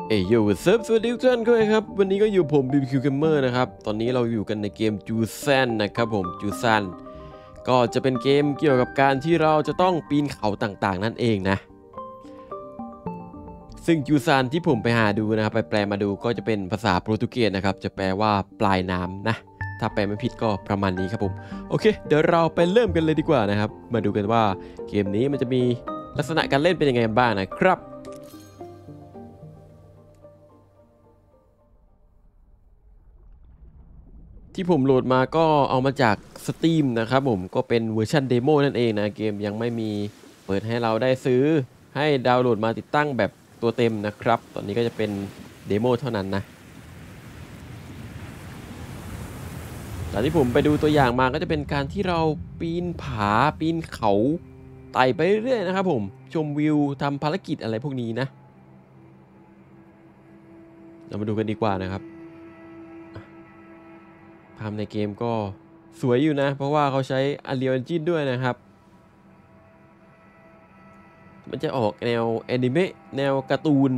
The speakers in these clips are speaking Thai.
เอ้ยโย่เซิร์ฟสวัสดีทุกท่านด้วยครับวันนี้ก็อยู่ผม BBQ Gamer นะครับตอนนี้เราอยู่กันในเกมจูแซนนะครับผมจูแซนก็จะเป็นเกมเกี่ยวกับการที่เราจะต้องปีนเขาต่างๆนั่นเองนะซึ่งจูซานที่ผมไปหาดูนะครับไปแปลมาดูก็จะเป็นภาษาโปรตุเกสนะครับจะแปลว่าปลายน้ำนะถ้าแปลไม่ผิดก็ประมาณนี้ครับผมโอเคเดี๋ยวเราไปเริ่มกันเลยดีกว่านะครับมาดูกันว่าเกมนี้มันจะมีลักษณะการเล่นเป็นยังไงบ้างนะครับที่ผมโหลดมาก็เอามาจาก Steam นะครับผมก็เป็นเวอร์ชันเดโมนั่นเองนะเกมยังไม่มีเปิดให้เราได้ซื้อให้ดาวน์โหลดมาติดตั้งแบบตัวเต็มนะครับตอนนี้ก็จะเป็นเดโมเท่านั้นนะแต่ที่ผมไปดูตัวอย่างมาก็จะเป็นการที่เราปีนผาปีนเขาไต่ไปเรื่อยๆนะครับผมชมวิวทำภารกิจอะไรพวกนี้นะเรามาดูกันดีกว่านะครับภาพในเกมก็สวยอยู่นะเพราะว่าเขาใช้ Unreal Engine ด้วยนะครับมันจะออกแนวแอนิเมะแนวการ์ตูน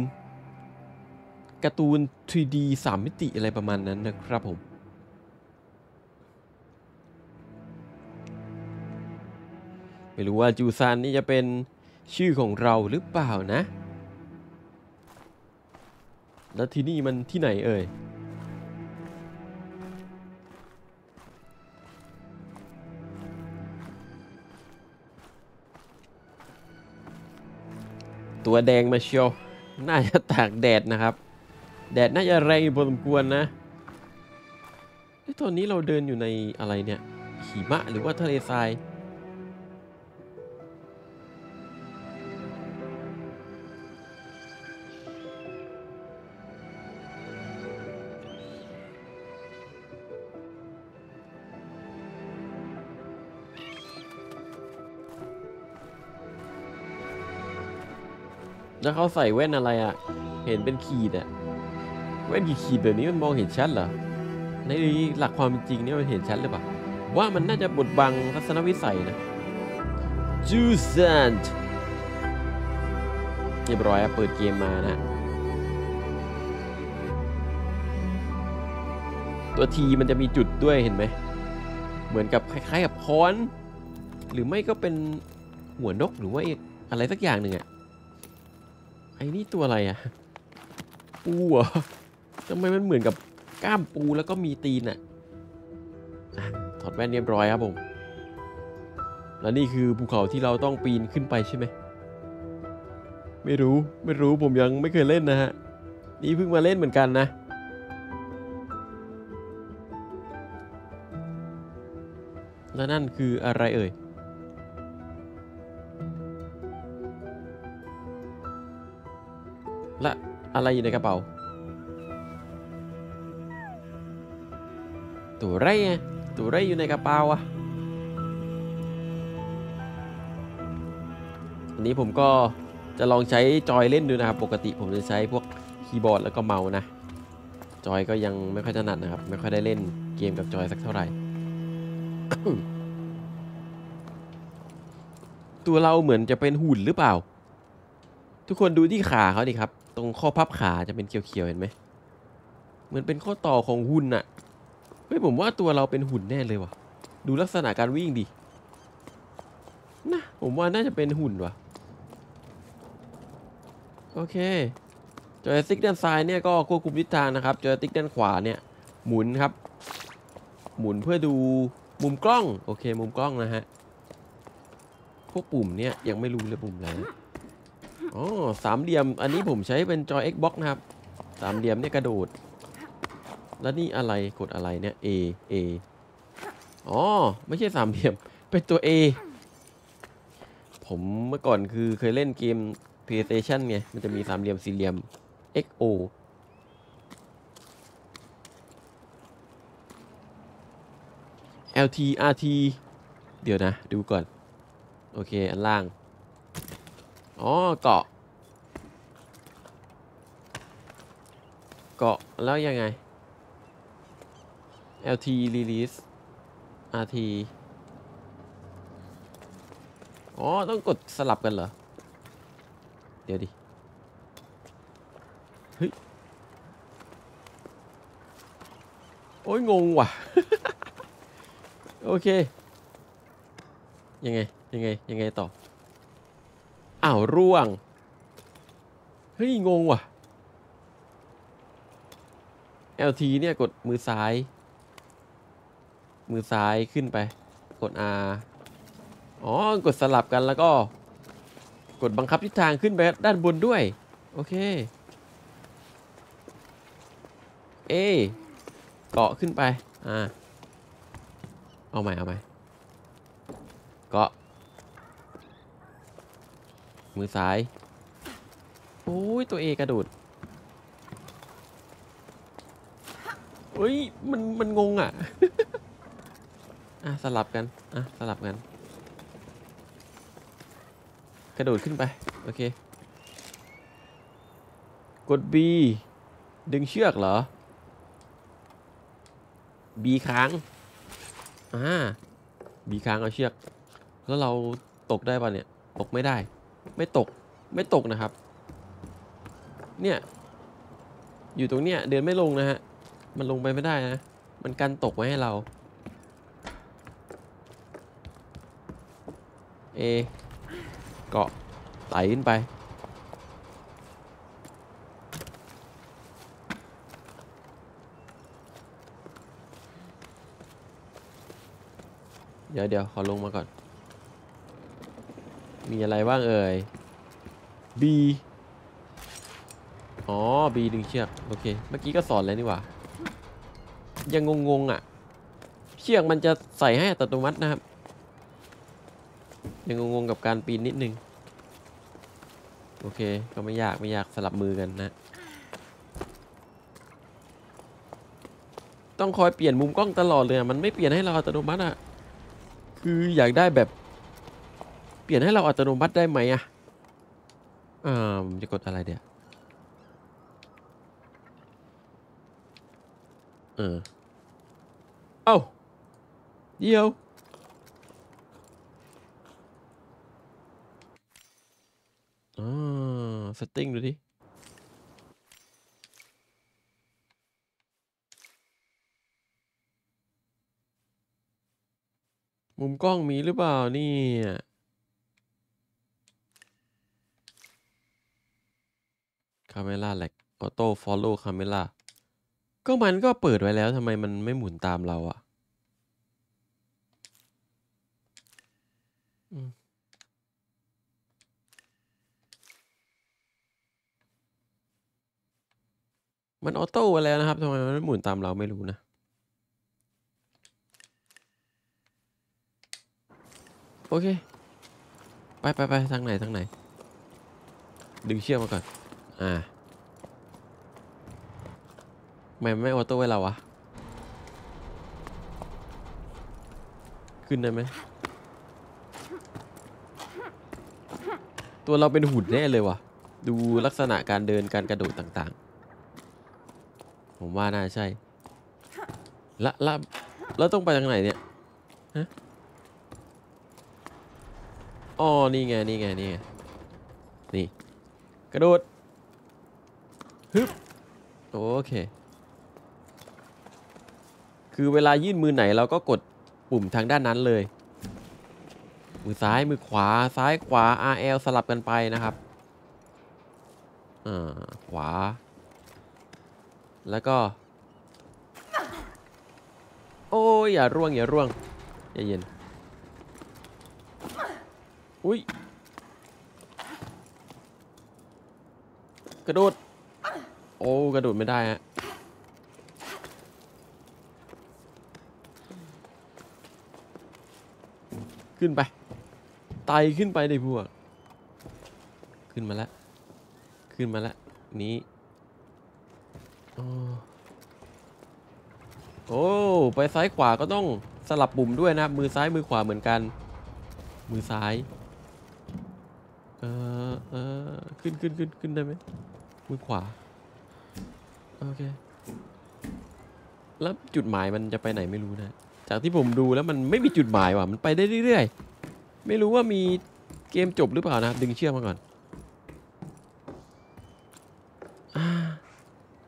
3D 3 มิติอะไรประมาณนั้นนะครับผมไม่รู้ว่าจูซานนี่จะเป็นชื่อของเราหรือเปล่านะแล้วที่นี่มันที่ไหนเอ่ยตัวแดงมาเชียวน่าจะตากแดดนะครับแดดน่าจะแรงอยู่พอสมควรนะตอนนี้เราเดินอยู่ในอะไรเนี่ยหิมะหรือว่าทะเลทรายแล้วเขาใส่แว่นอะไรอ่ะเห็นเป็นขีดอ่ะแว่นขีดแบบนี้มันมองเห็นชัดเหรอในหลักความเป็นจริงเนี่ยมันเห็นชัดหรือเปล่าว่ามันน่าจะบดบังทัศนวิสัยนะจูซานเรียบร้อยเปิดเกมมานะตัวทีมันจะมีจุดด้วยเห็นไหมเหมือนกับคล้ายๆกับค้อนหรือไม่ก็เป็นหัวนกหรือว่าอะไรสักอย่างหนึ่งอะไอ้นี่ตัวอะไรอะปูเหรอทำไมมันเหมือนกับก้ามปูแล้วก็มีตีนอะถอดแว่นเรียบร้อยครับผมแล้วนี่คือภูเขาที่เราต้องปีนขึ้นไปใช่ไหมไม่รู้ผมยังไม่เคยเล่นนะฮะนี่เพิ่งมาเล่นเหมือนกันนะแล้วนั่นคืออะไรเอ่ยและอะไรอยู่ในกระเป๋าตัวไรไงตัวไรอยู่ในกระเป๋าอะอันนี้ผมก็จะลองใช้จอยเล่นดูนะครับปกติผมจะใช้พวกคีย์บอร์ดแล้วก็เมาส์นะจอยก็ยังไม่ค่อยถนัดนะครับไม่ค่อยได้เล่นเกมกับจอยสักเท่าไหร่ ตัวเราเหมือนจะเป็นหุ่นหรือเปล่าทุกคนดูที่ขาเขาดิครับตรงข้อพับขาจะเป็นเขียวๆเห็นไหมเหมือนเป็นข้อต่อของหุ่นน่ะเฮ้ยผมว่าตัวเราเป็นหุ่นแน่เลยว่ะดูลักษณะการวิ่งดินะผมว่าน่าจะเป็นหุ่นว่ะโอเคจอยสติ๊กด้านซ้ายเนี่ยก็ควบคุมทิศทางนะครับจอยสติ๊กด้านขวาเนี่ยหมุนครับหมุนเพื่อดูมุมกล้องโอเคมุมกล้องนะฮะพวกปุ่มเนี่ยยังไม่รู้เลยปุ่มอะไรอ๋อสามเหลี่ยมอันนี้ผมใช้เป็นจอย Xbox นะครับสามเหลี่ยมเนี่ยกระโดดแล้วนี่อะไรกดอะไรเนี่ย A อ๋อไม่ใช่สามเหลี่ยมเป็นตัว A ผมเมื่อก่อนคือเคยเล่นเกม PlayStation ไงมันจะมีสามเหลี่ยมสี่เหลี่ยม XO LT RT เดี๋ยวนะดูก่อนโอเคอันล่างอ๋อเกาะแล้วยังไง LT release RT อ๋อต้องกดสลับกันเหรอเดี๋ยวดิเฮ้ยโอ้ยงงว่ะ โอเคยังไงยังไงต่ออ้าวร่วงเฮ้ยงงว่ะ LT เนี่ยกดมือซ้ายขึ้นไปกด R อ๋อกดสลับกันแล้วก็กดบังคับทิศทางขึ้นไปด้านบนด้วยโอเคเอเกาะขึ้นไปเอาใหม่เกาะมือซ้ายโอ้ยตัว A กระโดดเฮ้ยมันงงอ่ะ สลับกันสลับกันกระโดดขึ้นไปโอเคกด B ดึงเชือกเหรอ B ค้างB ค้างเอาเชือกแล้วเราตกได้ป่ะเนี่ยตกไม่ได้ไม่ตกนะครับเนี่ยอยู่ตรงเนี้ยเดินไม่ลงนะฮะมันลงไปไม่ได้นะมันกันตกไว้ให้เราเกาะไต่ขึ้นไปเดี๋ยวขอลงมาก่อนมีอะไรบ้างเอ่ย B อ๋อ B ดึงเชือกโอเคเมื่อกี้ก็สอนแล้วนี่หว่ายังงงอ่ะเชือกมันจะใส่ให้อัตโนมัตินะครับยังงงกับการปีนนิดนึงโอเคก็ไม่ยากสลับมือกันนะต้องคอยเปลี่ยนมุมกล้องตลอดเลยมันไม่เปลี่ยนให้เราอัตโนมัติอ่ะคืออยากได้แบบเปลี่ยนให้เราอัตโนมัติได้ไหมอ่ะจะกดอะไรเดี๋ยวเอ้าเดี๋ยวเซตติ้งดูดิมุมกล้องมีหรือเปล่านี่คาเมล่าแหลกออโต้ฟอลโล่คาเมล่าก็มันก็เปิดไว้แล้วทำไมมันไม่หมุนตามเราอ่ะมันออโต้ไว้แล้วนะครับทำไมมันไม่หมุนตามเราไม่รู้นะโอเคไปทางไหนดึงเชือกมาก่อนไม่ออโต้ไว้เราวะขึ้นได้ไหมตัวเราเป็นหุ่นแน่เลยวะดูลักษณะการเดินการกระโดดต่างๆผมว่าน่าใช่แล้วต้องไปทางไหนเนี่ยฮะอ๋อนี่ไงนี่กระโดดฮึบโอเคคือเวลายื่นมือไหนเราก็กดปุ่มทางด้านนั้นเลยมือซ้ายมือขวาซ้ายขวา RL สลับกันไปนะครับขวาแล้วก็โอ้ยอย่าร่วงอย่าเย็นอุ้ยกระโดดโอ้กระโดดไม่ได้ฮะขึ้นไปไต่ขึ้นไปได้พวกขึ้นมาแล้วนี้โอ้ไปซ้ายขวาก็ต้องสลับปุ่มด้วยนะมือซ้ายมือขวาเหมือนกันมือซ้ายขึ้นได้ไหมมือขวาโอเคแล้วจุดหมายมันจะไปไหนไม่รู้นะจากที่ผมดูแล้วมันไม่มีจุดหมายว่ะมันไปได้เรื่อยๆไม่รู้ว่ามีเกมจบหรือเปล่านะดึงเชือกมาก่อน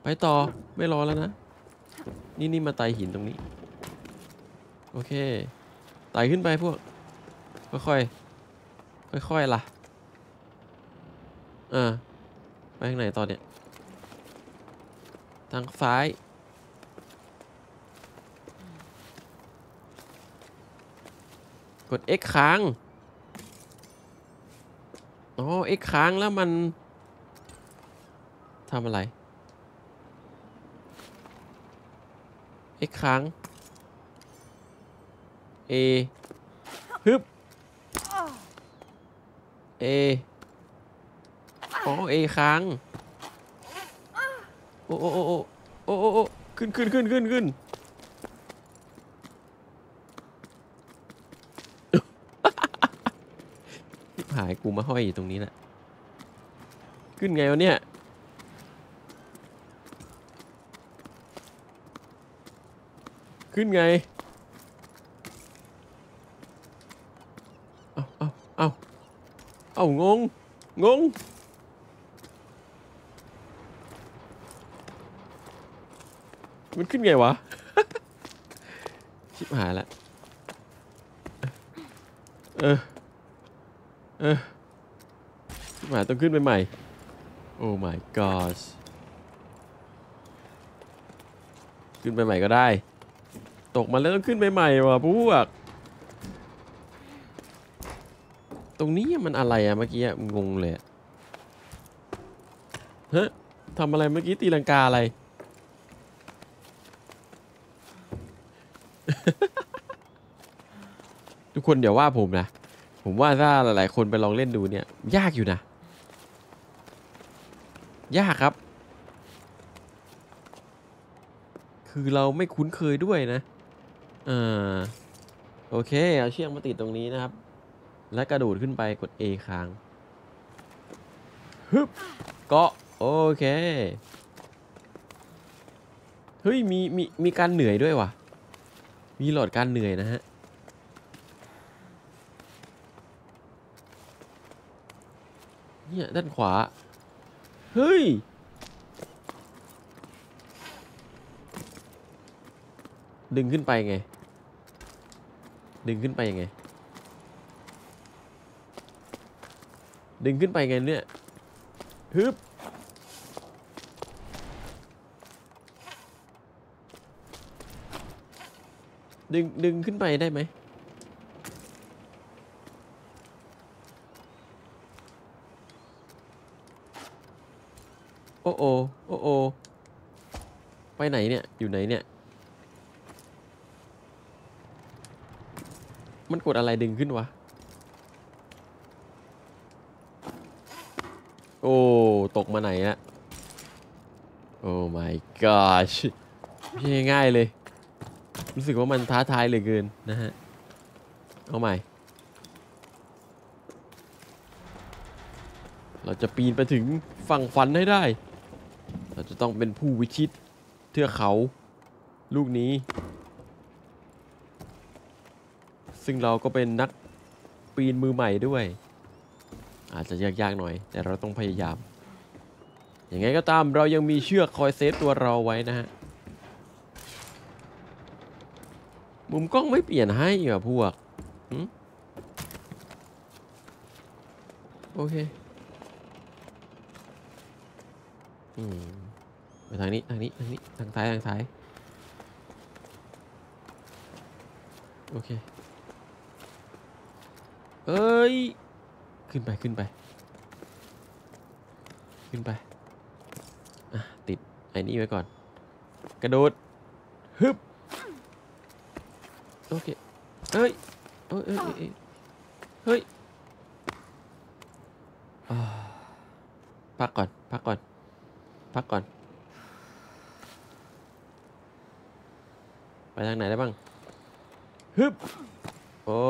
ต่อไม่รอแล้วนะนี่มาไต่หินตรงนี้โอเคไต่ขึ้นไปพวกค่อยๆล่ะไปทางไหนต่อเนี่ยทางซ้ายกด X ค้างอ๋อ X ค้างแล้วมันทำอะไร X ค้าง A ฮึบ A อ๋อ A ค้างโอ้ขึ้นหายกูมาห้อยอยู่ตรงนี้แหละขึ้นไงวะเนี่ยขึ้นไงเอางงมันขึ้นไงวะ ชิบหายละชิบหายต้องขึ้นไปใหม่โอ้ my gosh ขึ้นไปใหม่ก็ได้ตกมาแล้วต้องขึ้นไปใหม่ว่ะพวกตรงนี้มันอะไรอะเมื่อกี้งงเลยฮะทำอะไรเมื่อกี้ตีลังกาอะไร ทุกคนเดี๋ยวว่าผมนะผมว่าถ้าหลายๆคนไปลองเล่นดูเนี่ยยากอยู่นะยากครับคือเราไม่คุ้นเคยด้วยนะโอเคเอาเชือกมาติดตรงนี้นะครับแล้วกระโดดขึ้นไปกด A ค้างฮึบเกาะโอเคเฮ้ยมีการเหนื่อยด้วยว่ะมีหลอดการเหนื่อยนะฮะเนี่ยด้านขวาเฮ้ยดึงขึ้นไปไงดึงขึ้นไปยังไงดึงขึ้นไปไงเนี่ยฮึบดึงขึ้นไปได้ไหมโอ้โอไปไหนเนี่ยอยู่ไหนเนี่ยมันกดอะไรดึงขึ้นวะโอ้ตกมาไหนอะโอ้ my gosh ไม่ใช่ง่ายเลยรู้สึกว่ามันท้าทายเหลือเกินนะฮะเอาใหม่เราจะปีนไปถึงฝั่งฝันให้ได้เราจะต้องเป็นผู้วิชิตเทือกเขาลูกนี้ซึ่งเราก็เป็นนักปีนมือใหม่ด้วยอาจจะยากๆหน่อยแต่เราต้องพยายามอย่างไงก็ตามเรายังมีเชือกคอยเซฟตัวเราไว้นะฮะมุมกล้องไม่เปลี่ยนให้อ่ะพวกโอเคไปทางนี้ทางซ้ายโอเคเอ้ยขึ้นไปติดไอ้นี่ไว้ก่อนกระโดดฮึบโอเคเฮ้ยพักก่อนไปทางไหนได้บ้างฮึบโอ้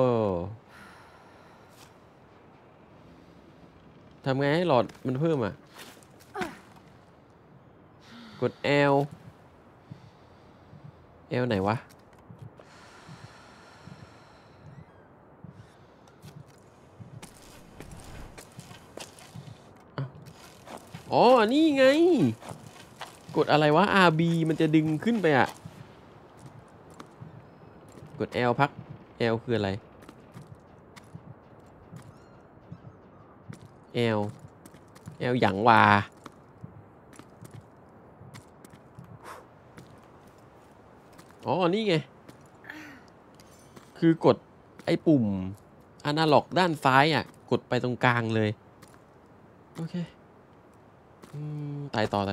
ทำไงให้หลอดมันเพิ่มอ่ะกด L ไหนวะอ๋อนี่ไงกกดอะไรวะ RB มันจะดึงขึ้นไปอ่ะกด L พัก L คืออะไร L อย่างวาอ๋อนี่ไงคือกดไอ้ปุ่มอนาล็อกด้านซ้ายอ่ะกดไปตรงกลางเลยโอเคตายต่อ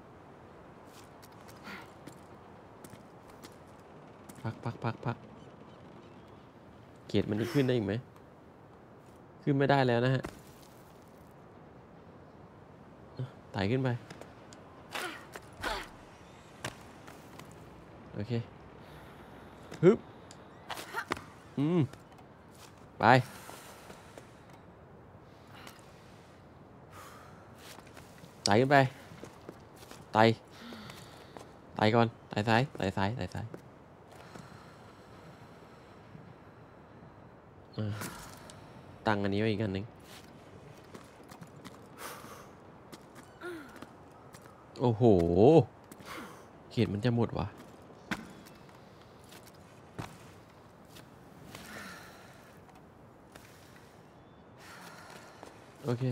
พักเกียรติมันจะขึ้นได้อีกไหมขึ้นไม่ได้แล้วนะฮะไต่ขึ้นไปโอเคฮึบไปไต่ขึ้นไปไต่ก่อนไต่ซ้ายตั้งอันนี้ไว้อีกอันหนึ่งโอ้โหเขตมันจะหมดวะโอเค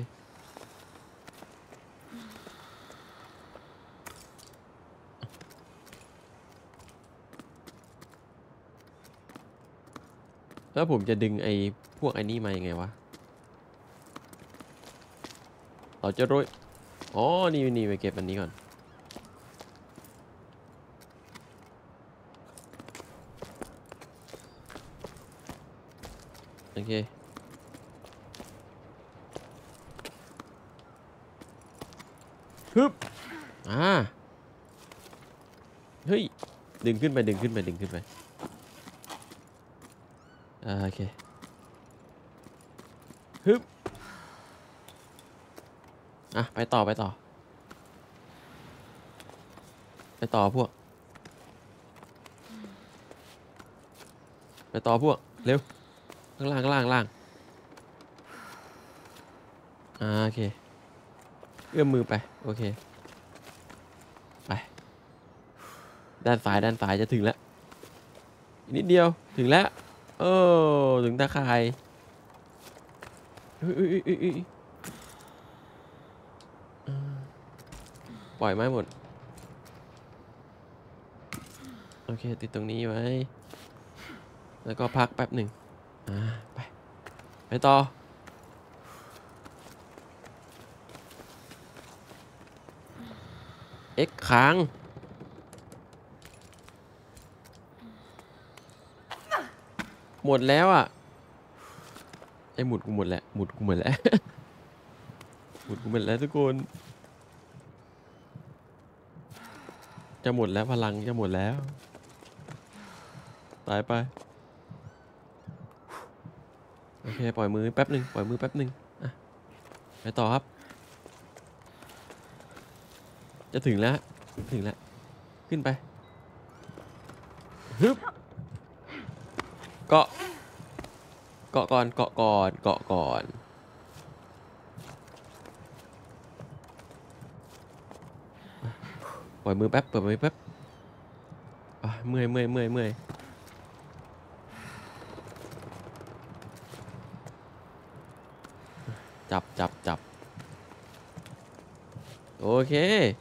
แล้วผมจะดึงไอ้พวกไอ้นี่มายังไงวะเราจะโรยอ๋อนี่ไปเก็บอันนี้ก่อนโอเคฮึบเฮ้ยดึงขึ้นไปโอเคฮึบไปต่อพวกเร็วข้างล่างโอเคเอื้อมมือไปโอเคไปด้านซ้ายจะถึงแล้วนิดเดียวถึงแล้วถึงตาข่ายปล่อยไม้หมดโอเคติดตรงนี้ไว้แล้วก็พักแป๊บหนึ่งไปต่อX ค้างหมดแล้วอ่ะไอ้หมุดกูหมดแล้วหมุดกูหมดแล้วทุกคนจะหมดแล้วพลังจะหมดแล้วตายไปโอเคปล่อยมือแป๊บหนึ่งไปต่อครับจะถึงแล้วขึ้นไปฮึบเกาะก่อนปล่อยมือแป๊บเมื่อยจับโอเค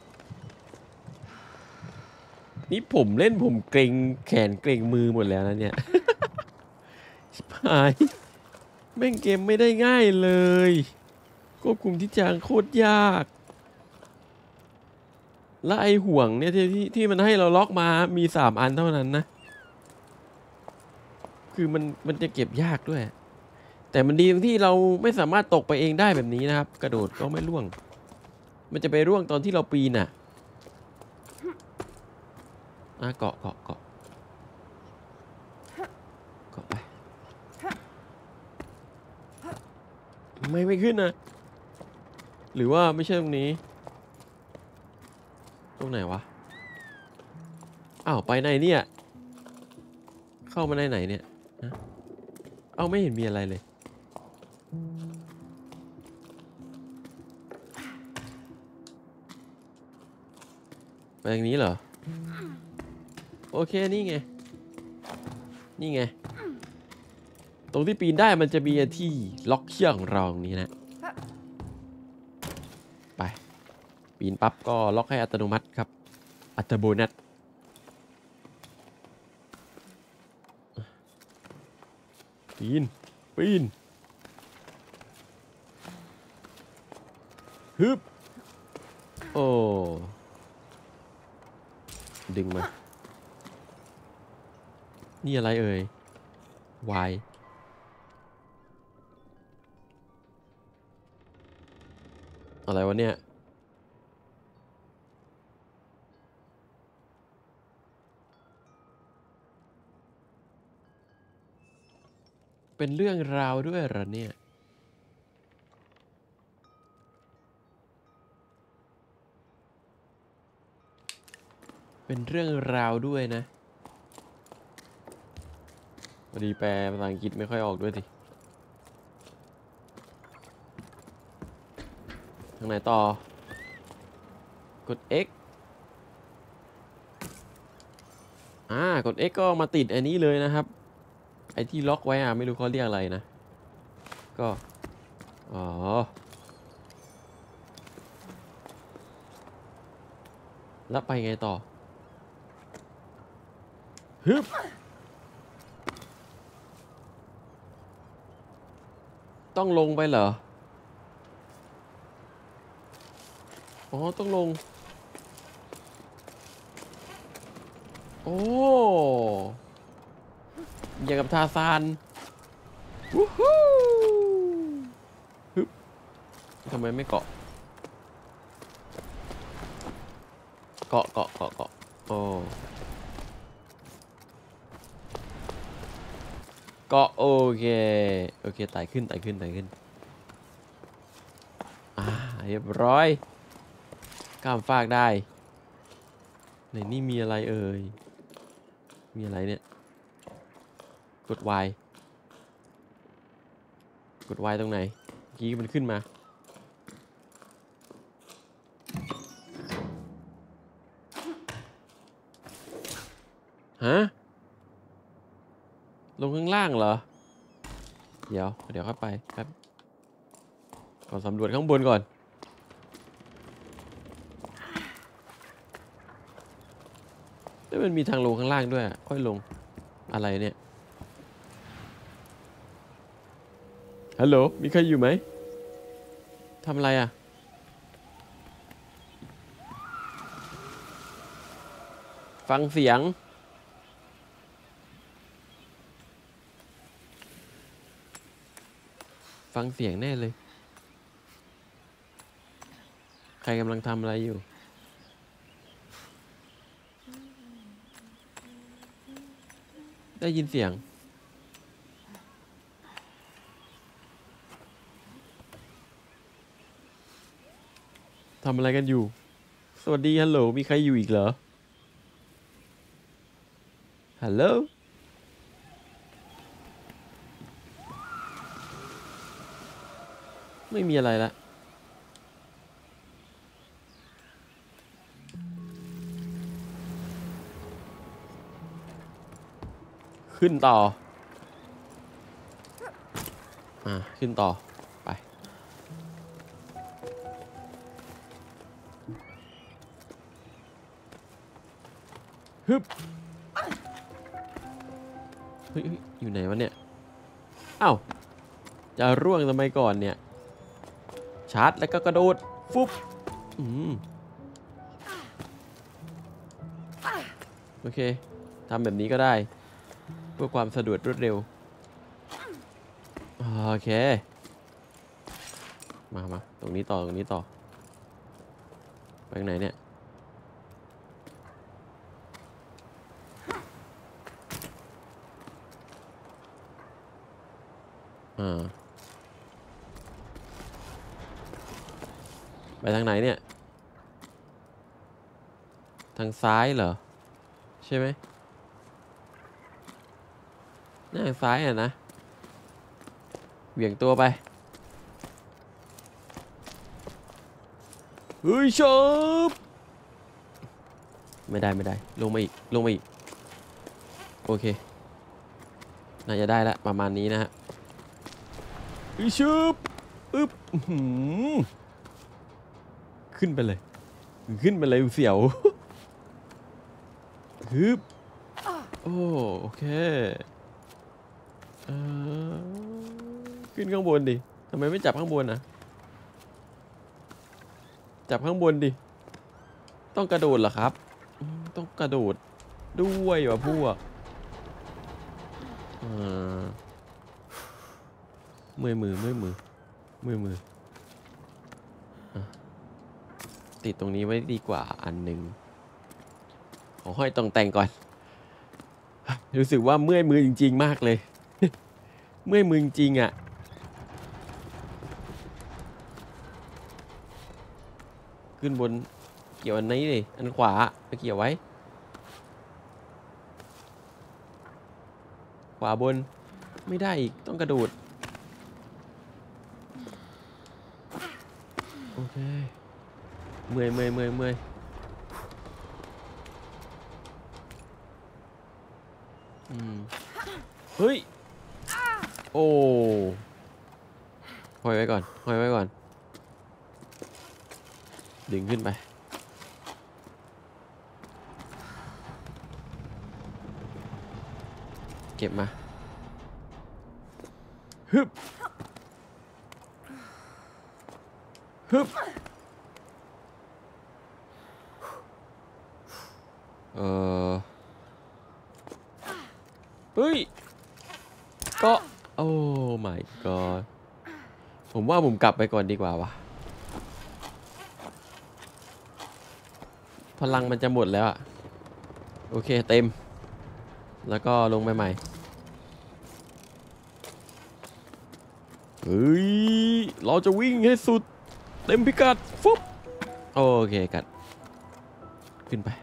นี่ผมเล่นผมเกรงแขนเกรงมือหมดแล้วนะเนี่ยชิบหายแม่งเกมไม่ได้ง่ายเลยควบคุมทิศทางโคตรยากและไอห่วงเนี่ยที่มันให้เราล็อกมามี3 อันเท่านั้นนะคือมันจะเก็บยากด้วยแต่มันดีตรงที่เราไม่สามารถตกไปเองได้แบบนี้นะครับกระโดดก็ไม่ร่วงมันจะไปร่วงตอนที่เราปีนเกาะไปไม่ขึ้นนะหรือว่าไม่ใช่ตรงนี้ตรงไหนวะไปไหนเนี่ยเข้ามาไหนเนี่ยไม่เห็นมีอะไรเลยไปทางนี้เหรอโอเคนี่ไงนี่ไงตรงที่ปีนได้มันจะมีที่ล็อกเชือกของเราตรงนี้นะไปปีนปั๊บก็ล็อกให้อัตโนมัติครับอัตโนมัติปีนฮึบโอ้ดึงมานี่อะไรเอ่ยวายอะไรวะเนี่ยเป็นเรื่องราวด้วยเหรอเนี่ยเป็นเรื่องราวด้วยนะพอดีแปลภาษาอังกฤษไม่ค่อยออกด้วยสิทางไหนต่อกด X กด X ก็มาติดอันนี้เลยนะครับไอที่ล็อกไว้ไม่รู้เขาเรียกอะไรนะก็อ๋อแล้วไปไงต่อฮึบต้องลงไปเหรออ๋อต้องลงโอ้อย่างกับทาซานวู้ฮู้ฮึบทำไมไม่เกาะโอ้เกาะโอเคไต่ขึ้นเรียบร้อยข้ามฟากได้ในนี่มีอะไรเอ่ยมีอะไรเนี่ยกด Y ตรงไหนเมื่อกี้มันขึ้นมาฮะลงข้างล่างเหรอเดี๋ยวเข้าไปครับก่อนสำรวจข้างบนก่อนแล้วมันมีทางลงข้างล่างด้วยค่อยลงอะไรเนี่ยฮัลโหลมีใครอยู่ไหมทำอะไรฟังเสียงแน่เลยใครกำลังทำอะไรอยู่ได้ยินเสียงทำอะไรกันอยู่สวัสดีฮัลโหลมีใครอยู่อีกเหรอฮัลโหลไม่มีอะไรละขึ้นต่อขึ้นต่อไปฮึบเฮ้ยอยู่ไหนวะเนี่ยอ้าวจะร่วงทำไมก่อนเนี่ยชาร์จแล้วก็กระโดดฟุบโอเคทำแบบนี้ก็ได้เพื่อความสะดวกรวดเร็วโอเคมาตรงนี้ต่อไปทางไหนเนี่ยไปทางไหนเนี่ยทางซ้ายเหรอใช่ไหมทางซ้ายนะเหวี่ยงตัวไปเฮ้ยชอบไม่ได้ลงมาอีกโอเคน่าจะได้ละประมาณนี้นะฮะชืบอึ๊บขึ้นไปเลยเสียวฮึบโอเคขึ้นข้างบนดิทำไมไม่จับข้างบนนะจับข้างบนดิต้องกระโดดเหรอครับต้องกระโดดด้วยวะพวกเมื่อยมือติดตรงนี้ไว้ดีกว่าอันหนึ่งขอห้อยตรงแต่งก่อนรู้สึกว่าเมื่อยมือจริงๆมากเลย เมื่อยมือจริงอ่ะขึ้นบนเกี่ยวอันนี้เลยอันขวาไปเกี่ยวไว้ขวาบนไม่ได้อีกต้องกระโดดโอเคเมื่อยเฮ้ยโอ้ห้อยไว้ก่อนดึงขึ้นไปเก็บมาฮึบเฮ้ยก็โอ้ my god ผมว่าผมกลับไปก่อนดีกว่าวะพลังมันจะหมดแล้วอะโอเคเต็มแล้วก็ลงไปใหม่เฮ้ยเราจะวิ่งให้สุดเต็มพิกัดฟุ๊บโอเคกัดขึ้นไป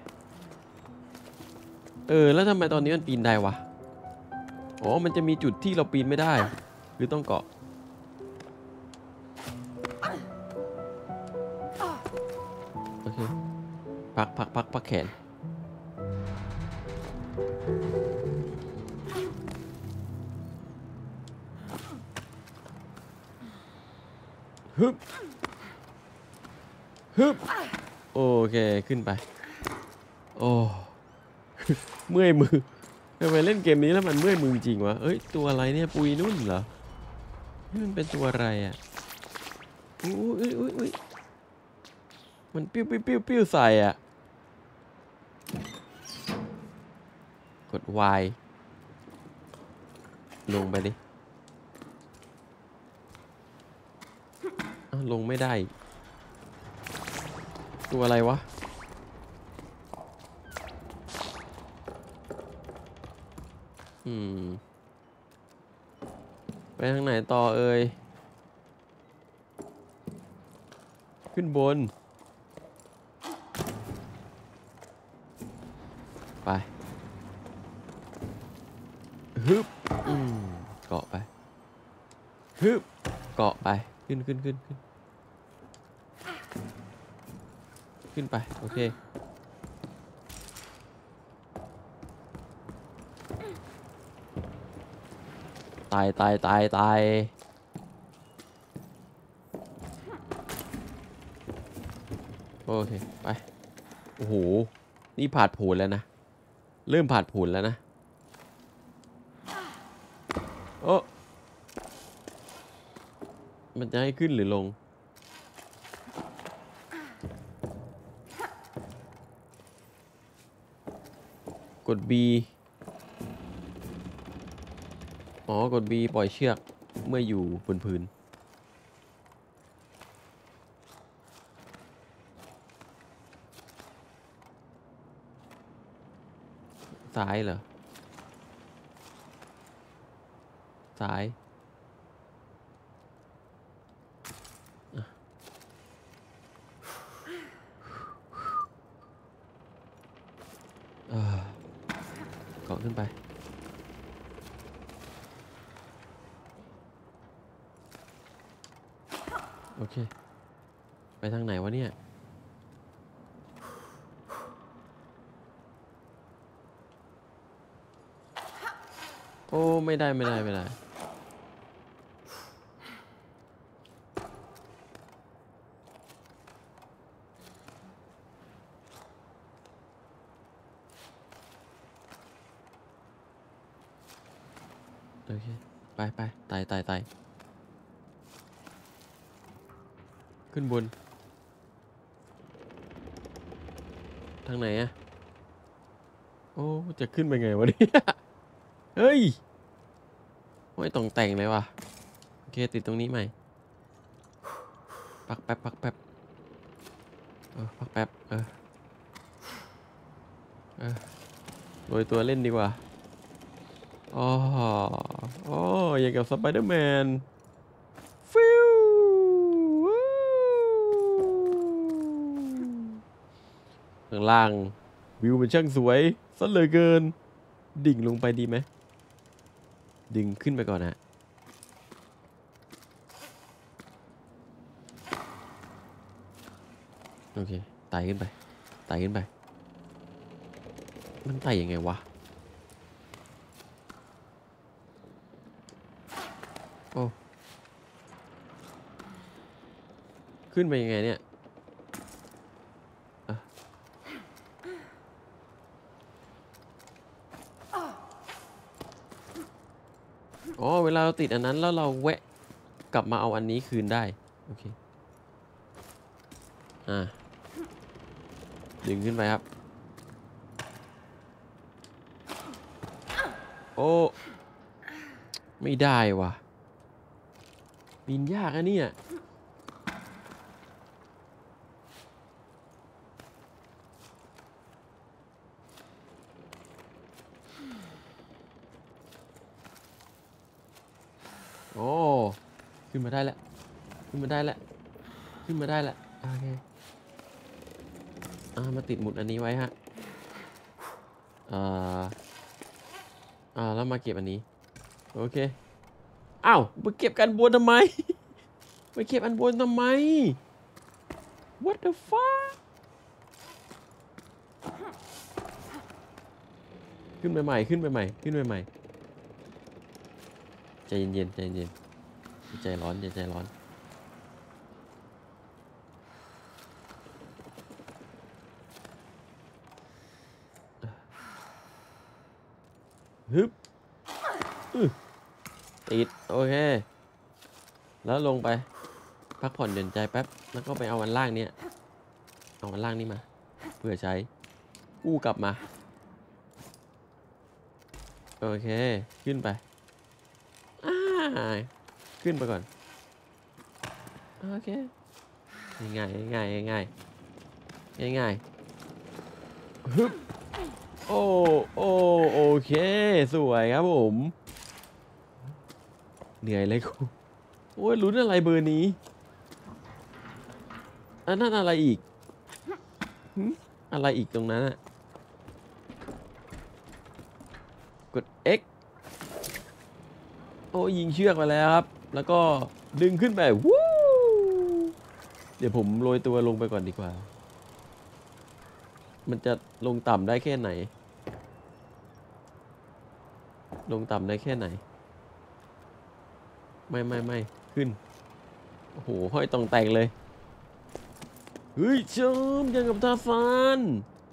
แล้วทำไมตอนนี้มันปีนได้วะอ๋อมันจะมีจุดที่เราปีนไม่ได้คือต้องเกาะโอเคพักแขนฮึบโอเคขึ้นไปโอ้เมื่อยมือทำไมเล่นเกมนี้แล้วมันเมื่อยมือจริงวะเอ้ยตัวอะไรเนี่ยปุยนุ่นเหรอนี่มันเป็นตัวอะไรอ่ะอุ้ยมันปิ้วใส่อ่ะกด Y ลงไปดิลงไม่ได้ตัวอะไรวะไปทางไหนต่อเอ่ยขึ้นบนไปฮึบเกาะไปฮึบเกาะไปขึ้นไปโอเคตายโอเคไปโอ้โหนี่ผ่านผลแล้วนะเริ่มผ่านผลแล้วนะโอ้มันจะให้ขึ้นหรือลงกด B อ๋อกด B ปล่อยเชือกเมื่ออยู่บนพื้นซ้ายเหรอซ้ายเกาะขึ้นไปโอเคไปทางไหนวะเนี่ยโอ้ไม่ได้ไม่ได้ไม่ได้โอเคไปไปไต่ขึ้นบนทางไหนอะโอ้จะขึ้นไปไงวะเนี่ยเฮ้ยไม่ต้องแต่งเลยว่ะโอเคติดตรงนี้ใหม่พักแป๊บพักแป๊บพักแป๊บโรยตัวเล่นดีกว่าอ๋ออย่างกับสไปเดอร์แมนฟิวข้างล่างวิวมันช่างสวยซะเหลือเกินดิ่งลงไปดีไหมดึงขึ้นไปก่อนนะโอเคไต่ขึ้นไปมันไต่ยังไงวะโอ้ขึ้นไปยังไงเนี่ยอ๋อเวลาเราติดอันนั้นแล้วเราแวะกลับมาเอาอันนี้คืนได้โอเคดึงขึ้นไปครับโอ้ไม่ได้ว่ะปีนยากอะเนี่ยโอ้ขึ้นมาได้แล้วโอเคมาติดหมุดอันนี้ไว้ฮะแล้วมาเก็บอันนี้โอเคอ้าวไปเก็บกันบนทำไม ไปเก็บอันบนทำไม what the fuck ขึ้นไปใหม่ใจเย็นใจร้อนฮึบติดโอเคแล้วลงไปพักผ่อนหย่อนใจแป๊บแล้วก็ไปเอาอันล่างเนี้ยเอาอันล่างนี้มาเพื่อใช้กู้กลับมาโอเคขึ้นไปขึ้นไปก่อนโอเคง่ายฮึบโอเคสวยครับผมเหนื่อยเลยกูโอ้ยลุ้นอะไรเบอร์นี้อันนั้นอะไรอีกอะไรอีกตรงนั้นอะกด X โอ้ยิงเชือกไปแล้วครับแล้วก็ดึงขึ้นไปวู้เดี๋ยวผมโรยตัวลงไปก่อนดีกว่ามันจะลงต่ำได้แค่ไหนไม่ขึ้นโอ้โหห้อยตองแต่งเลยเฮ้ยเชิมยังกับทาซาน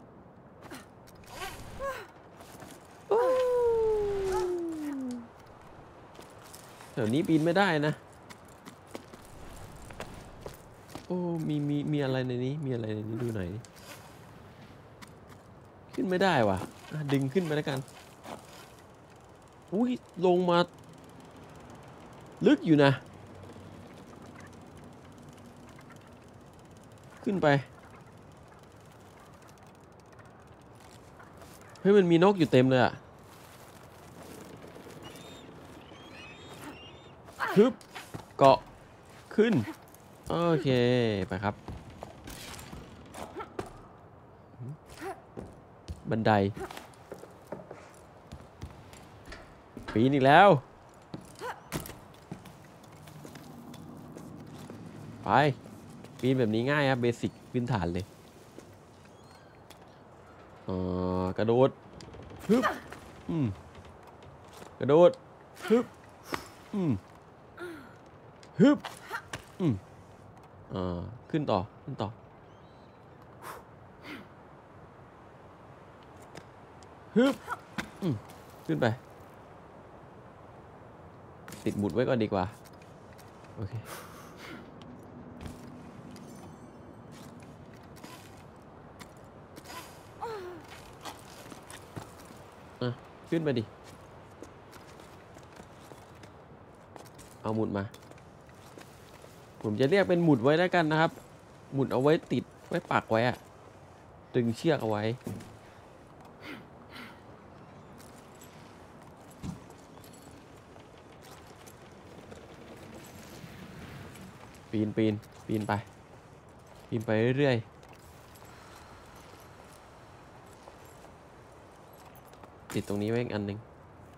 แถวนี้ปีนไม่ได้นะโอ้มีอะไรในนี้ดูหน่อยขึ้นไม่ได้ว่ะดึงขึ้นไปแล้วกันอุ้ยลงมาลึกอยู่นะขึ้นไปเฮ้ยมันมีนกอยู่เต็มเลยอ่ะฮึบเกาะขึ้นโอเคไปครับบันไดปีนอีกแล้วไปปีนแบบนี้ง่ายครับเบสิกพื้นฐานเลยกระโดดฮึบกระโดดฮึบฮึบขึ้นต่อขึ้นต่อฮึบขึ้นไปติดหมุดไว้ก่อนดีกว่าโอเคขึ้นไปดิเอาหมุดมาผมจะเรียกเป็นหมุดไว้แล้วกันนะครับหมุดเอาไว้ติดไว้ปักไว้อะดึงเชือกเอาไว้ปีนไปปีนไปเรื่อยๆติดตรงนี้ไว้อีกอันหนึ่ง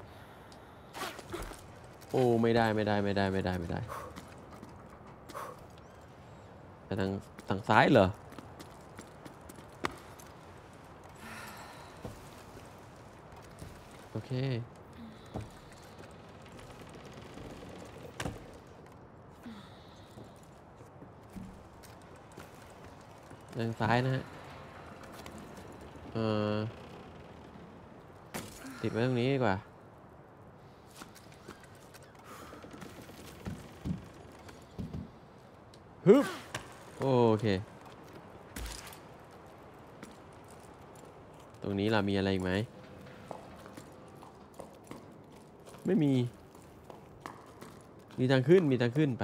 โอ้ไม่ได้ไปทางซ้ายเหรอโอเคทางซ้ายนะฮะติดไว้ตรงนี้ดีกว่าฮึบโอเคตรงนี้เรามีอะไรอีกไหมไม่มีทางขึ้นไป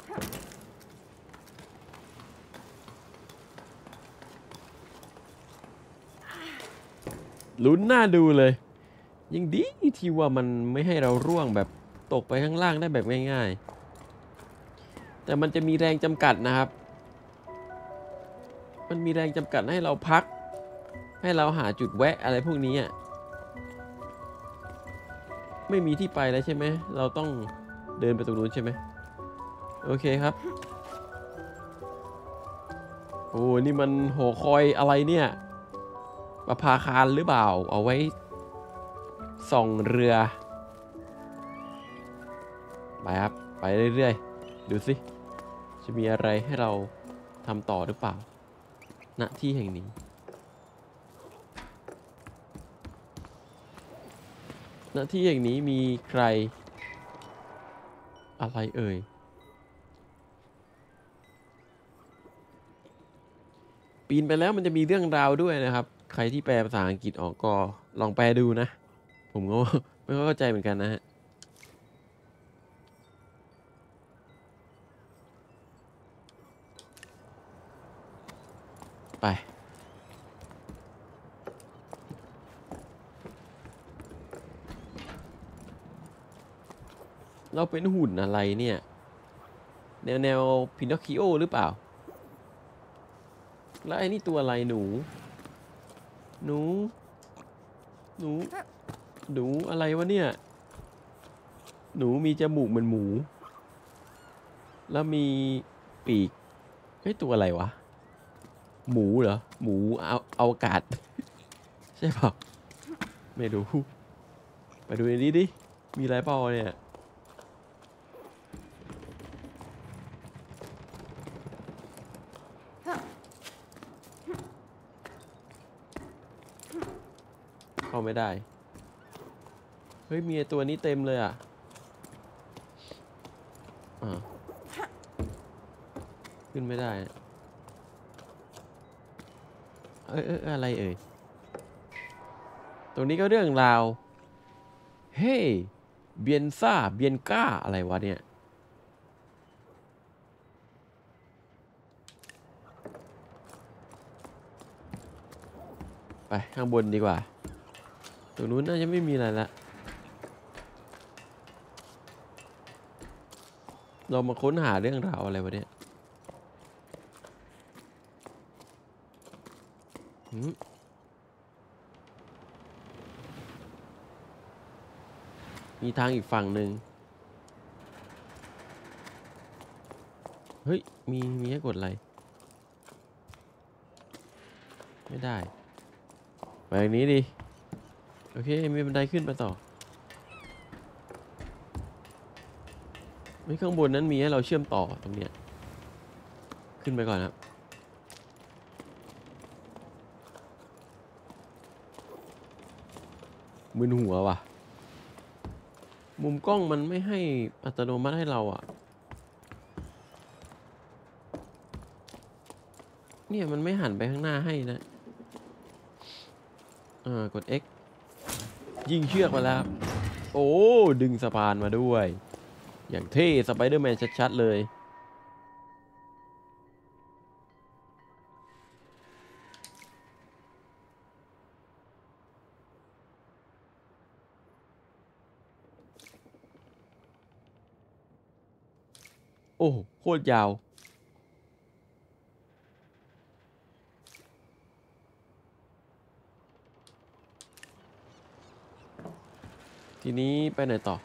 ลุ้นหน้าดูเลยยังดีที่ว่ามันไม่ให้เราร่วงแบบตกไปข้างล่างได้แบบง่ายๆแต่มันจะมีแรงจำกัดนะครับมันมีแรงจำกัดให้เราพักให้เราหาจุดแวะอะไรพวกนี้อ่ะไม่มีที่ไปแล้วใช่ไหมเราต้องเดินไปตรงนู้นใช่ไหมโอเคครับโอ้นี่มันหอคอยอะไรเนี่ยประภาคารหรือเปล่าเอาไว้ส่องเรือไปครับไปเรื่อยๆดูสิจะมีอะไรให้เราทำต่อหรือเปล่าณที่แห่งนี้ณที่แห่งนี้มีใครอะไรเอ่ยปีนไปแล้วมันจะมีเรื่องราวด้วยนะครับใครที่แปลภาษาอังกฤษออกก็ลองแปลดูนะผมก็ไม่เข้าใจเหมือนกันนะฮะไปเราเป็นหุ่นอะไรเนี่ยแนวพินอคคิโอหรือเปล่าแล้วไอ้นี่ตัวอะไรหนูอะไรวะเนี่ยหนูมีจมูกเหมือนหมูแล้วมีปีกเฮ้ยตัวอะไรวะหมูเหรอหมูเอาอากาศใช่เปล่าไม่รู้ไปดูในนี้ดิมีอะไรเปล่าเนี่ยเข้าไม่ได้เฮ้ยมีตัวนี้เต็มเลยอ่ะขึ้นไม่ได้อะไรเอ่ยตรงนี้ก็เรื่องราวเฮ้เบียนก้าอะไรวะเนี่ยไปข้างบนดีกว่าตรงนู้นน่าจะไม่มีอะไรละเรามาค้นหาเรื่องราวอะไรวะเนี่ยมีทางอีกฝั่งหนึ่งเฮ้ยมีให้กดอะไรไม่ได้ไปอย่างนี้ดิโอเคมีบันไดขึ้นไปต่อไม่ข้างบนนั้นมีให้เราเชื่อมต่อตรงเนี้ยขึ้นไปก่อนครับมึนหัวว่ะมุมกล้องมันไม่ให้อัตโนมัติให้เราอ่ะเนี่ยมันไม่หันไปข้างหน้าให้นะกด X ยิงเชือกมาแล้วโอ้ดึงสะพานมาด้วยอย่างเท่สไปเดอร์แมนชัดๆเลยโอ้โคตรยาวทีนี้ไปไหนต่อ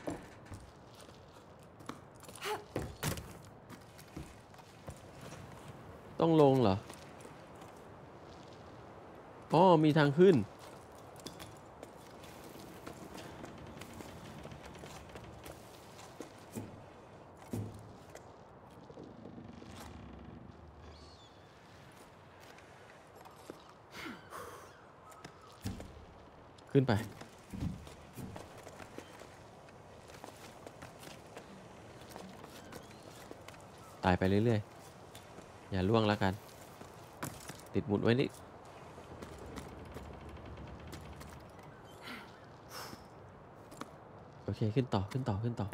ต้องลงเหรออ๋อมีทางขึ้นขึ้นไปตายไปเรื่อยๆอย่าล่วงแล้วกันติดหมุดไว้นี่โอเคขึ้นต่อขึ้นต่อขึ้นต่อ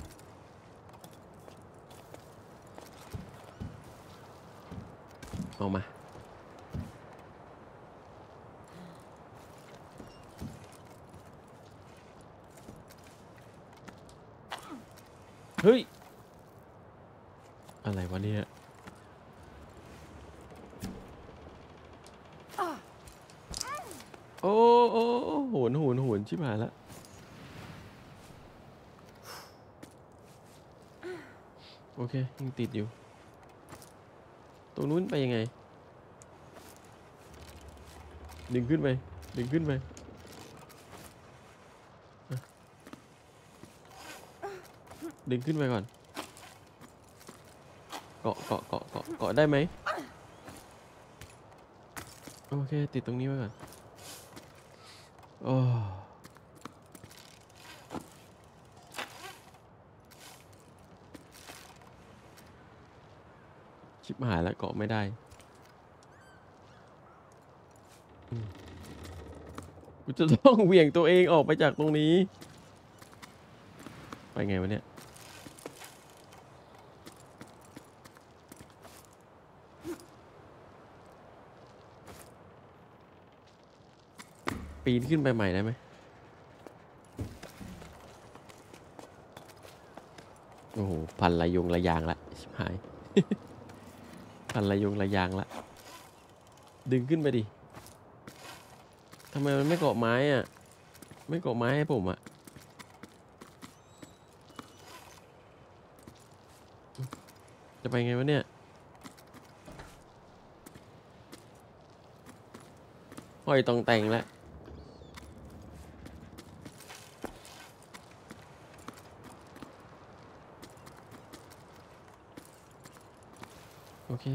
ออกมาเฮ้ยอะไรวะเนี่ยโอ้โอ้โหนโหนโหนชิบหายแล้วโอเคยังติดอยู่ตรงนู้นไปยังไงดึงขึ้นไปดึงขึ้นไปดึงขึ้นไปก่อนเกาะเกาะเกาะเกาะเกาะได้ไหมโอเคติดตรงนี้ไว้ก่อนโอ้ชิบหายแล้วเกาะไม่ได้กูจะต้องเหวี่ยงตัวเองออกไปจากตรงนี้ไปไงวะเนี่ยปีนขึ้นไปใหม่ได้ไหมโอ้โหพันระยงระยางละชิบหาย พันระยงระยางละดึงขึ้นไปดิทำไมมันไม่เกาะไม้อ่ะไม่เกาะไม้ให้ผมอ่ะจะไปไงวะเนี่ยห้อยตองแต่งแล้วโอเค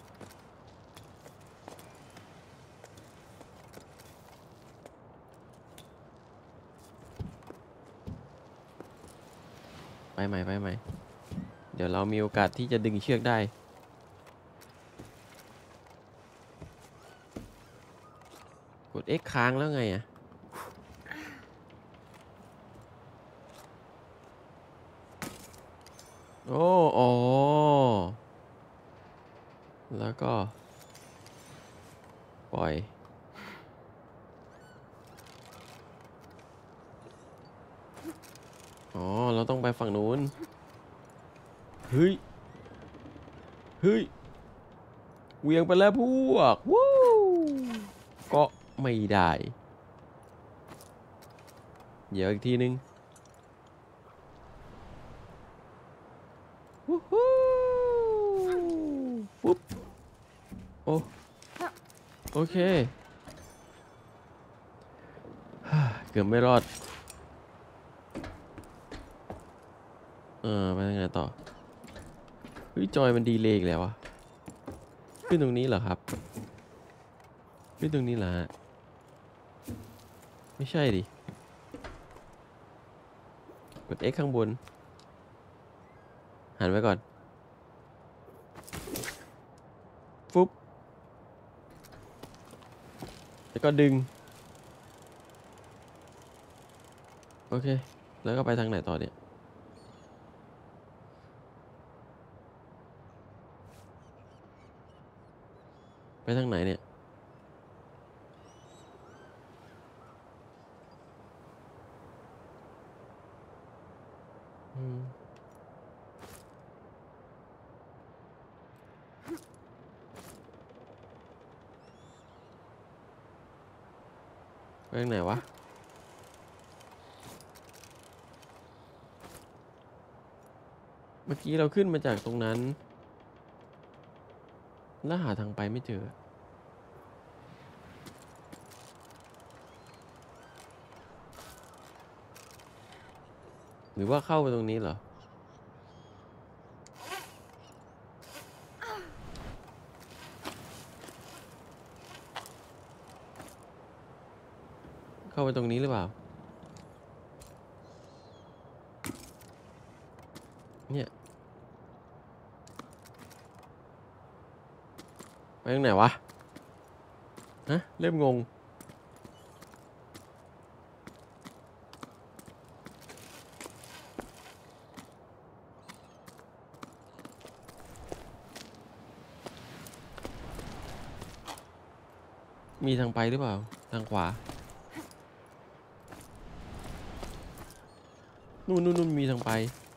ไปใหม่ไปใหม่เดี๋ยวเรามีโอกาสที่จะดึงเชือกได้กด X ค้างแล้วไงอ่ะโอ้อ๋อแล้วก็ปล่อยอ๋อเราต้องไปฝั่งนู้นเฮ้ยเฮ้ยเวียงไปแล้วพวกวู้เกาะไม่ได้เดี๋ยวอีกทีนึงวู้ฮู้ปุ๊บโอ้โอเคเกือบไม่รอดไปยังไงต่อเฮ้ยจอยมันดีเลย์อีกแล้ววะขึ้นตรงนี้เหรอครับขึ้นตรงนี้เหรอฮะไม่ใช่ดิกด X ข้างบนหันไว้ก่อนฟุ๊บแล้วก็ดึงโอเคแล้วก็ไปทางไหนต่อเนี่ยไปทางไหนเนี่ยไปทางไหนวะเมื่อกี้เราขึ้นมาจากตรงนั้นแล้วหาทางไปไม่เจอหรือว่าเข้าไปตรงนี้เหรอเข้าไปตรงนี้หรือเปล่าเนี่ยไปทางไหนวะฮะเริ่มงงมีทางไปหรือเปล่าทางขวานู่นมีทางไป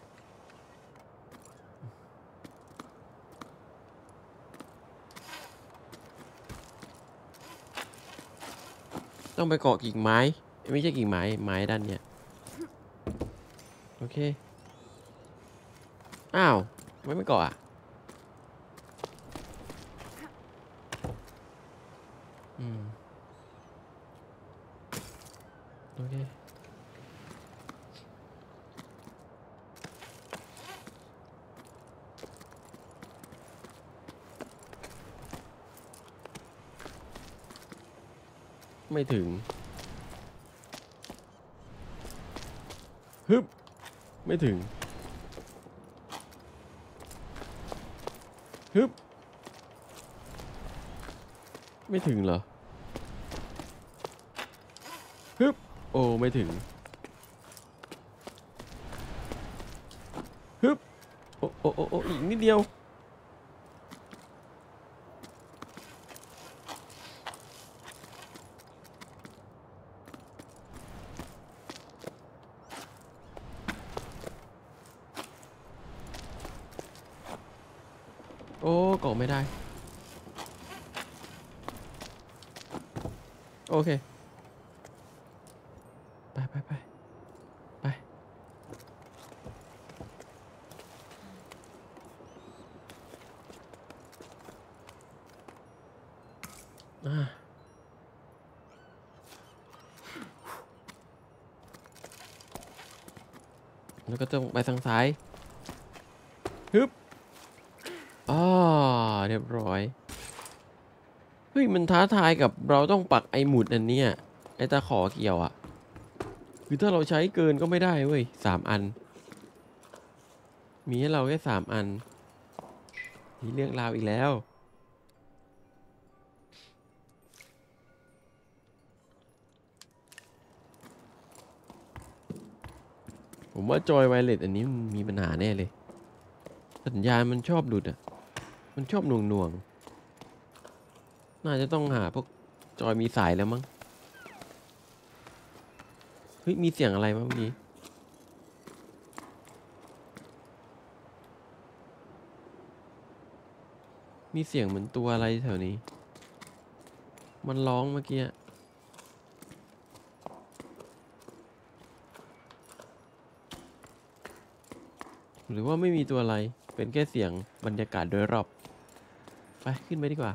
ต้องไปเกาะกิ่งไม้ไม่ใช่กิ่งไม้ไม้ด้านเนี่ยโอเคอ้าวไม่เกาะอ่ะโอเคไม่ถึงฮึบไม่ถึงฮึบไม่ถึงเหรอฮึบโอ้ไม่ถึงฮึบโอ้อีกนิดเดียวโอ้เกาะไม่ได้โอเคไปแล้วก็ต้องไปทางซ้ายฮึบอ๋อเรียบร้อยเฮ้ยมันท้าทายกับเราต้องปักไอหมุดอันเนี้ยไอตะขอเกี่ยวอ่ะคือถ้าเราใช้เกินก็ไม่ได้เว้ย3 อันมีให้เราแค่3 อันมีเรื่องราวอีกแล้วผมว่าจอยไวเลสอันนี้มีปัญหาแน่เลยสัญญาณมันชอบหลุดอ่ะมันชอบหน่วงน่าจะต้องหาพวกจอยมีสายแล้วมั้งเฮ้ยมีเสียงอะไรมั้งเมื่อกี้มีเสียงเหมือนตัวอะไรแถวนี้มันร้องเมื่อกี้หรือว่าไม่มีตัวอะไรเป็นแค่เสียงบรรยากาศโดยรอบไปขึ้นไปดีกว่า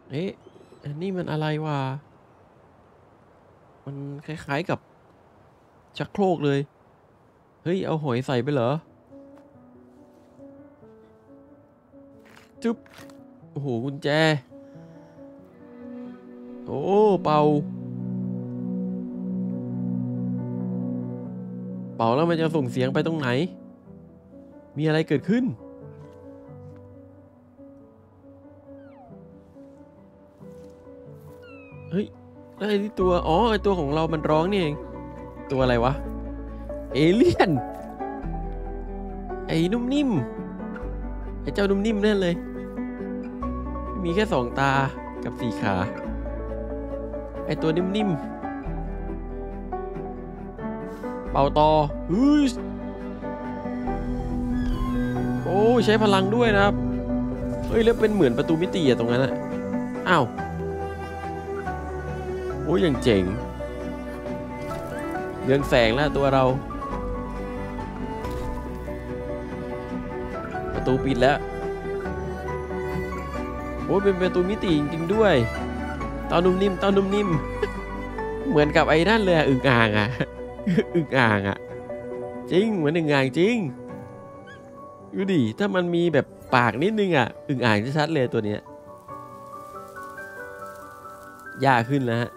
เอ๊ะอันนี้มันอะไรวะมันคล้ายๆกับชักโครกเลยเฮ้ยเอาหอยใส่ไปเหรอจุ๊บโอ้โหกุญแจโอ้เป่าแล้วมันจะส่งเสียงไปตรงไหนมีอะไรเกิดขึ้นเฮ้ยไอ้ที่ตัวอ๋อไอ้ตัวของเรามันร้องนี่เองตัวอะไรวะเอเลี่ยนไอ้นุ่มนิ่มไอ้เจ้านุ่มนิ่มนั่นเลยมีแค่2 ตากับ4 ขาไอ้ตัวนิ่มๆเป่าต่อฮึยโอ้ใช้พลังด้วยนะครับเฮ้ยแล้วเป็นเหมือนประตูมิติอะตรงนั้นอะอ้าวโอ้ยอย่างเจ๋งเรืองแสงแล้วตัวเราประตูปิดแล้วโอ้ยเป็นประตูมิติจริงๆด้วยเต้านุ่มนิ่มเต้านุ่มนิ่มเหมือนกับไอ้นั่นเลยอึ่งอ่างอะอึ่งอ่างอะจริงเหมือนอึ่งอ่างจริงดูดิถ้ามันมีแบบปากนิดนึงอะอึ่งอ่างชัดๆเลยตัวเนี้ยยากขึ้นแล้วฮะ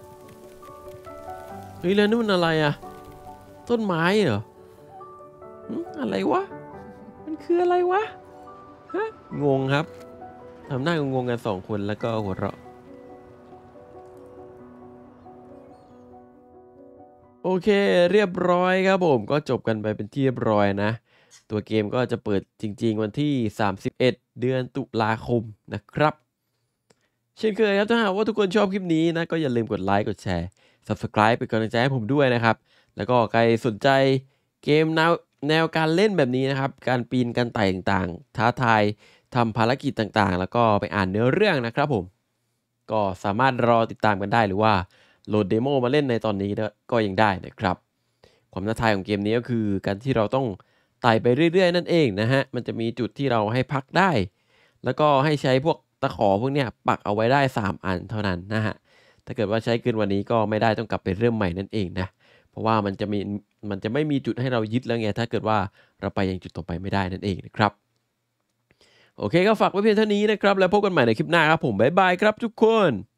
เฮ้ยแล้วนู่นอะไรอะต้นไม้เหรออะไรวะมันคืออะไรวะฮะงงครับทำหน้างงๆกัน2 คนแล้วก็หัวเราะโอเคเรียบร้อยครับผมก็จบกันไปเป็นที่เรียบร้อยนะตัวเกมก็จะเปิดจริงๆวันที่31เดือนตุลาคมนะครับเช่นเคยครับถ้าหากว่าทุกคนชอบคลิปนี้นะก็อย่าลืมกดไลค์กดแชร์ Subscribe เป็นกำลังใจให้ผมด้วยนะครับแล้วก็ใครสนใจเกมแนวการเล่นแบบนี้นะครับการปีนการไต่ต่างๆท้าทายทำภารกิจต่างๆแล้วก็ไปอ่านเนื้อเรื่องนะครับผมก็สามารถรอติดตามกันได้หรือว่าโหลดเดโมมาเล่นในตอนนี้ก็ยังได้นะครับความท้าทายของเกมนี้ก็คือการที่เราต้องไต่ไปเรื่อยๆนั่นเองนะฮะมันจะมีจุดที่เราให้พักได้แล้วก็ให้ใช้พวกตะขอพวกเนี้ยปักเอาไว้ได้3 อันเท่านั้นนะฮะถ้าเกิดว่าใช้เกินวันนี้ก็ไม่ได้ต้องกลับไปเริ่มใหม่นั่นเองนะเพราะว่ามันจะไม่มีจุดให้เรายึดแล้วไงถ้าเกิดว่าเราไปยังจุดต่อไปไม่ได้นั่นเองนะครับโอเคก็ฝากไว้เพียงเท่านี้นะครับแล้วพบกันใหม่ในคลิปหน้าครับผมบ๊ายบายครับทุกคน